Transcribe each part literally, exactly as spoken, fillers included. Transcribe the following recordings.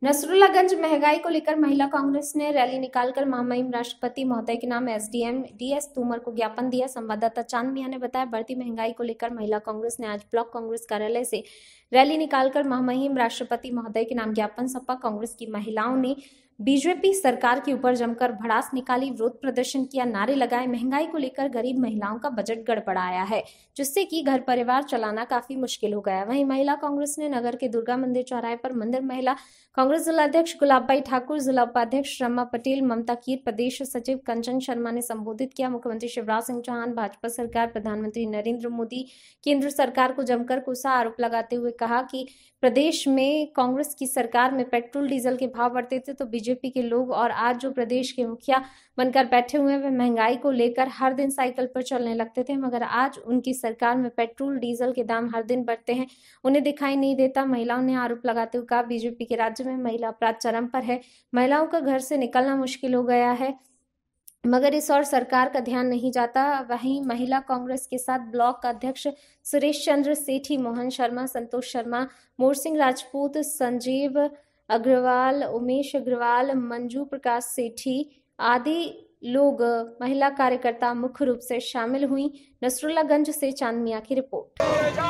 नसरुल्लागंज महंगाई को लेकर महिला कांग्रेस ने रैली निकालकर महामहिम राष्ट्रपति महोदय के नाम एसडीएम डीएस तोमर को ज्ञापन दिया। संवाददाता चांद मिया ने बताया, बढ़ती महंगाई को लेकर महिला कांग्रेस ने आज ब्लॉक कांग्रेस कार्यालय से रैली निकालकर महामहिम राष्ट्रपति महोदय के नाम ज्ञापन सपा। कांग्रेस की महिलाओं ने बीजेपी सरकार के ऊपर जमकर भड़ास निकाली, विरोध प्रदर्शन किया, नारे लगाए। महंगाई को लेकर गरीब महिलाओं का बजट गड़बड़ाया है, जिससे कि घर परिवार चलाना काफी मुश्किल हो गया। वहीं महिला कांग्रेस ने नगर के दुर्गा मंदिर चौराहे पर मंदिर महिला कांग्रेस जिलाध्यक्ष गुलाबबाई ठाकुर, जिला उपाध्यक्ष रमा पटेल, ममता कीर, प्रदेश सचिव कंचन शर्मा ने संबोधित किया। मुख्यमंत्री शिवराज सिंह चौहान, भाजपा सरकार, प्रधानमंत्री नरेंद्र मोदी केंद्र सरकार को जमकर कोसा आरोप लगाते हुए कहा कि प्रदेश में कांग्रेस की सरकार में पेट्रोल डीजल के भाव बढ़ते थे तो बीजेपी के लोग और आज जो प्रदेश के मुखिया बनकर बैठे हुए हैं वे महंगाई को लेकर हर दिन साइकिल पर चलने लगते थे, मगर आज उनकी सरकार में पेट्रोल डीजल के दाम हर दिन बढ़ते हैं, उन्हें दिखाई नहीं देता। महिलाओं ने आरोप लगाते हुए कहा, बीजेपी के राज्य में महिला अपराध चरम पर है, महिलाओं का घर से निकलना मुश्किल हो गया है, मगर इस और सरकार का ध्यान नहीं जाता। वहीं महिला कांग्रेस के साथ ब्लॉक अध्यक्ष सुरेश चंद्र सेठी, मोहन शर्मा, संतोष शर्मा, मोर सिंह राजपूत, संजीव अग्रवाल, उमेश अग्रवाल, मंजू प्रकाश सेठी आदि लोग महिला कार्यकर्ता मुख्य रूप से शामिल हुई। नसरुल्लागंज से चांद मिया की रिपोर्ट।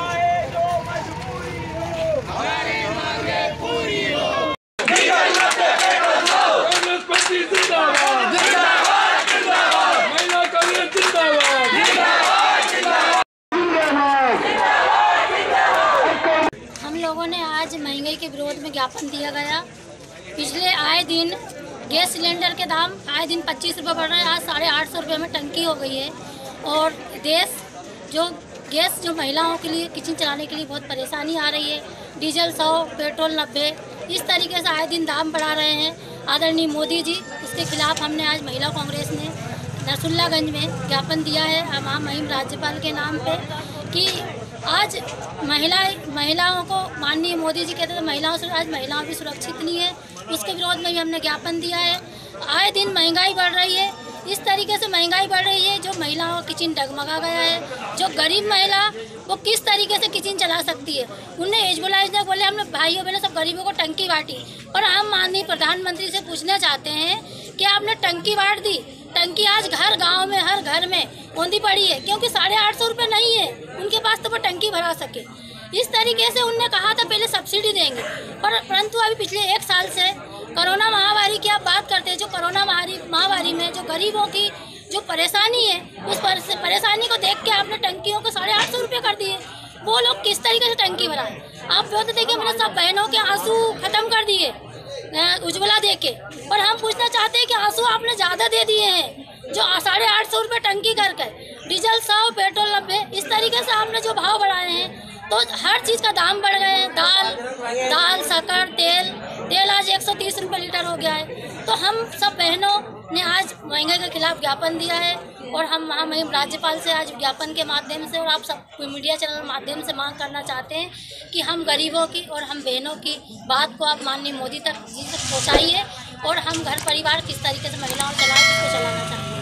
हम लोगों ने आज महंगाई के विरोध में ज्ञापन दिया गया। पिछले आए दिन गैस सिलेंडर के दाम आए दिन पच्चीस रुपये बढ़ रहे हैं, आज साढ़े आठ सौ रुपये में टंकी हो गई है और देश जो गैस जो महिलाओं के लिए किचन चलाने के लिए बहुत परेशानी आ रही है। डीजल सौ, पेट्रोल नब्बे, इस तरीके से आए दिन दाम बढ़ा रहे हैं आदरणीय मोदी जी। इसके खिलाफ हमने आज महिला कांग्रेस ने नसरुल्लागंज में ज्ञापन दिया है महामहिम राज्यपाल के नाम पे कि आज महिला महिलाओं को माननीय मोदी जी कहते थे महिलाओं से आज महिलाओं भी सुरक्षित नहीं है, उसके विरोध में भी हमने ज्ञापन दिया है। आए दिन महंगाई बढ़ रही है, इस तरीके से महंगाई बढ़ रही है जो महिलाओं का किचन डगमगा गया है। जो गरीब महिला वो किस तरीके से किचन चला सकती है। उन्हें एजबुलाइज ने बोले हमने भाइयों बहनों सब गरीबों को टंकी बांटी, और हम माननीय प्रधानमंत्री से पूछना चाहते हैं कि आपने टंकी बांट दी, टंकी आज हर गांव में हर घर में औंधी पड़ी है, क्योंकि साढ़े आठ सौ रुपये नहीं है उनके पास तो वो टंकी भरा सके। इस तरीके से उनने कहा था पहले सब्सिडी देंगे, पर परंतु अभी पिछले एक साल से कोरोना महामारी की आप बात करते हैं, जो कोरोना महामारी में जो गरीबों की जो परेशानी है उस परेशानी को देख के आपने टंकियों को साढ़े आठ सौ रुपये कर दिए। वो लोग किस तरीके से टंकी भराए। आप बोलते थे कि मैंने सब बहनों के आंसू खत्म कर दिए उज्ज्वला दे के, पर हम पूछना चाहते हैं कि आंसू आपने ज़्यादा दे दिए हैं। जो साढ़े आठ सौ रुपये टंकी करके डीजल सौ, पेट्रोल नब्बे, इस तरीके से आपने जो भाव बढ़ाए हैं तो हर चीज़ का दाम बढ़ गए हैं। दाल दाल शक्कर, तेल तेल आज एक सौ तीस रुपये लीटर हो गया है। तो हम सब बहनों ने आज महंगाई के खिलाफ ज्ञापन दिया है और हम महामहिम राज्यपाल से आज ज्ञापन के माध्यम से और आप सब मीडिया चैनल माध्यम से मांग करना चाहते हैं कि हम गरीबों की और हम बहनों की बात को आप माननीय मोदी तक जी तक पहुँचाइए और हम घर परिवार किस तरीके से महिलाओं चला उसको चलाना चाहते हैं।